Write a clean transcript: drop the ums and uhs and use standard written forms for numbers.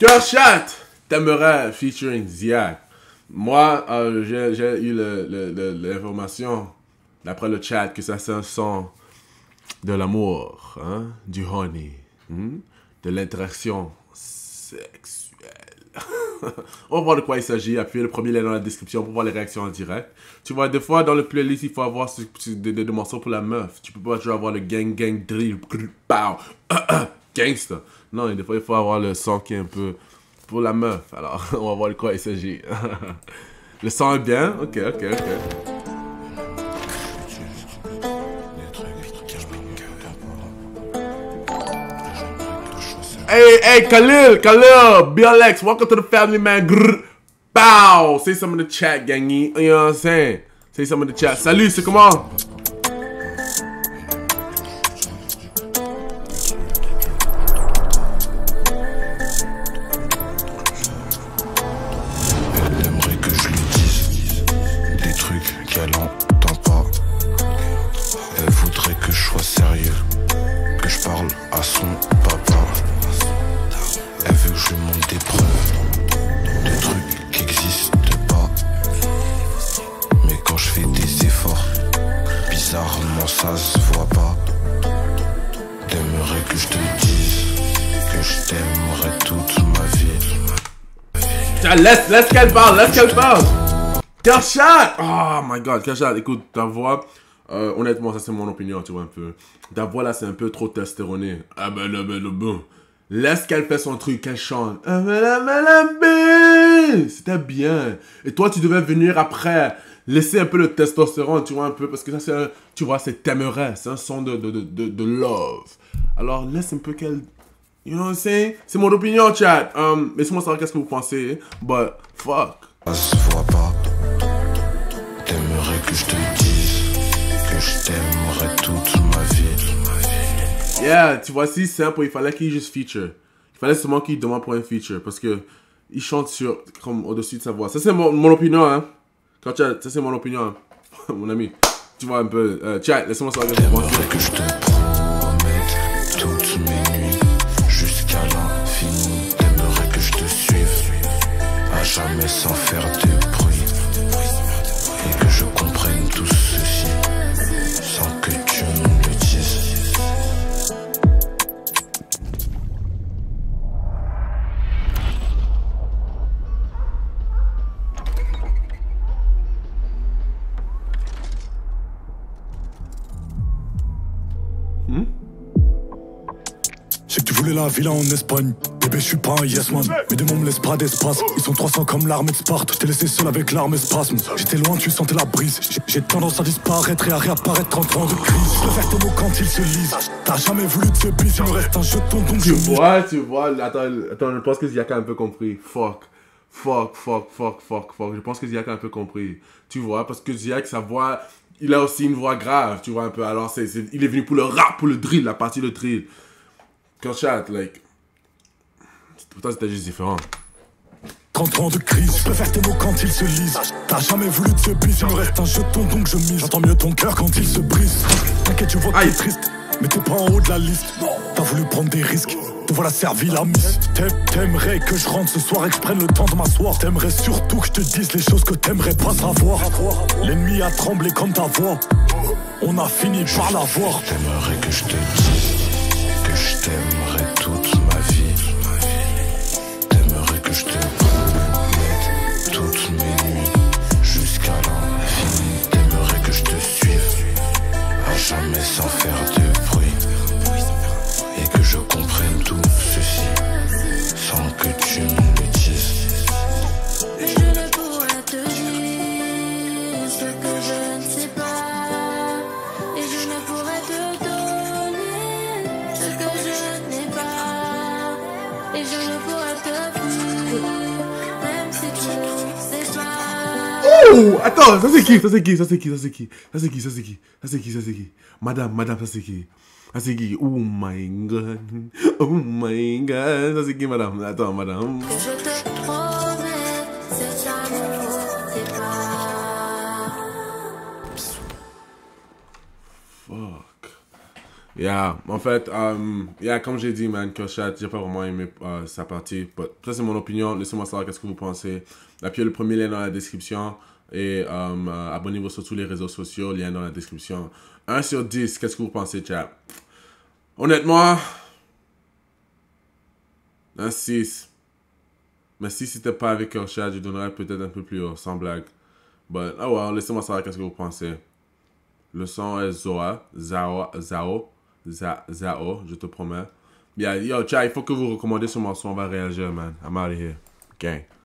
Chat, t'aimerais featuring Ziak. Moi, j'ai eu l'information, d'après le chat, que ça c'est un son de l'amour, hein, du honey, de l'interaction sexuelle. On va voir de quoi il s'agit. Appuyez le premier lien dans la description pour voir les réactions en direct. Tu vois, des fois, dans le playlist, il faut avoir des morceaux pour la meuf. Tu peux pas toujours avoir le gang drill, pow, gangsta. Non, des fois, il faut avoir le son qui est un peu pour la meuf. Alors, on va voir de quoi il s'agit. Le son est bien? Ok. Hey, Khalil, BLX, welcome to the family, man. Grrr, bow. Say some in the chat, gangy. You know what I'm saying? Say some in the chat. Salut, c'est comment? Elle aimerait que je lui dise des trucs qu'elle entend pas. Elle voudrait que je sois sérieux, que je parle à son papa. Elle veut que je lui montre des preuves de trucs qui existent pas. Mais quand je fais des efforts, bizarrement ça se voit pas. T'aimerais que je te dise que je t'aimerais toute ma vie. Laisse qu'elle parle. Chat. Oh my god, Chat, écoute, ta voix, honnêtement, ça c'est mon opinion, tu vois un peu. Ta voix là, c'est un peu trop testéronée. Ah ben bon. Laisse qu'elle fait son truc, qu'elle chante. C'était bien. Et toi, tu devais venir après. Laisser un peu le testostérone, tu vois, un peu. Parce que ça, c'est, tu vois, c'est t'aimerais. C'est un son de love. Alors, laisse un peu qu'elle... You know what I'm saying? C'est mon opinion, chat. Laissez-moi savoir qu'est-ce que vous pensez. But, fuck. Ça se voit pas. T'aimerais que je te dise que je t'aimerais toute ma vie. Yeah, tu vois, si simple, il fallait qu'il juste feature. Il fallait seulement qu'il demande pour un feature. Parce que il chante sur, comme au-dessus de sa voix. Ça, c'est mon opinion, hein. Quand ça, c'est mon opinion, hein. Mon ami. Tu vois un peu. Chat, laisse-moi savoir. T'aimerais que je te promette toutes mes nuits jusqu'à l'infini. T'aimerais que je te suive à jamais sans faire de bruit. Et que je comprenne tout ceci sans que tu me le dises. Je sais que tu voulais la villa en Espagne. Bébé, je suis pas un yes man. Mes démons me laissent pas d'espace. Ils sont 300 comme l'armée de Sparte. Je t'ai laissé seul avec l'arme et spasme. J'étais loin, tu sentais la brise. J'ai tendance à disparaître et à réapparaître 30 ans de crise. Je préfère tes mots quand ils se lisent. T'as jamais voulu de ce bis. Il me reste un jeton donc je Tu vois. Attends, je pense que Ziak a un peu compris. Fuck. Je pense que Ziak a un peu compris. Tu vois, parce que Ziak, sa voix, il a aussi une voix grave, tu vois un peu. Alors, il est venu pour le rap, pour le drill, la partie de drill. Quand chat, like... Pourtant, c'était juste différent. 30 ans de crise, je préfère tes mots quand ils se lisent. T'as jamais voulu de ce bis. Il me reste un jeton donc je mise. J'entends mieux ton cœur quand il se brise. T'inquiète, je vois que t'es triste, mais t'es pas en haut de la liste. T'as voulu prendre des risques, te voilà servi la miss. T'aimerais que je rentre ce soir et que je prenne le temps de m'asseoir. T'aimerais surtout que je te dise les choses que t'aimerais pas savoir. L'ennemi a tremblé comme ta voix, on a fini par la voir. T'aimerais que je te dise que je t'aimerais toute ma vie. T'aimerais que je te promette toutes mes nuits jusqu'à l'infini. T'aimerais que je te suive à jamais sans faire de bruit. Et que je comprenne tout ceci sans que tu me le dises. Et je ne pourrais te dire ce que je ne sais pas. Et je ne pourrais te donner ce que je n'ai pas. Et je ne pourrais te fuir, même si tu ne sais pas. Ouh, attends, ça c'est qui? Madame, ça c'est qui? Oh my god, ça c'est qui, madame? Attends, madame. Que je te promets, cet amour n'est pas. Fuck. Yeah, en fait, comme j'ai dit, man, Killshot, j'ai pas vraiment aimé sa partie. But ça, c'est mon opinion. Laissez-moi savoir qu'est-ce que vous pensez. Appuyez le premier lien dans la description. Et abonnez-vous sur tous les réseaux sociaux, lien dans la description. 1 sur 10, qu'est-ce que vous pensez, chat? Honnêtement, un 6. Mais si c'était pas avec Killshot, je donnerais peut-être un peu plus haut, sans blague. But, oh well, laissez-moi savoir qu'est-ce que vous pensez. Le son est Zao, je te promets. Yeah, yo, chat, il faut que vous recommandez ce morceau, on va réagir, man. I'm out of here. Gang.